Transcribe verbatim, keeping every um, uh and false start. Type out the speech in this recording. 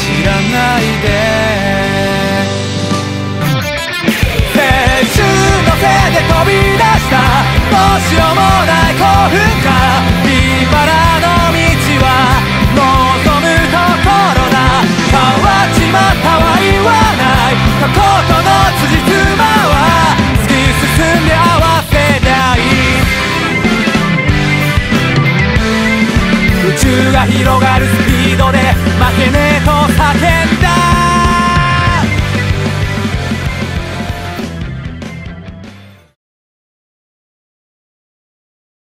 知らないで青春のせいで飛び出したどうしようもない興奮か茨の道は望むところだ変わっちまったは言わない過去との辻褄は突き進んで合わせりゃいい宇宙が広がるスピードで負けねえと叫んだ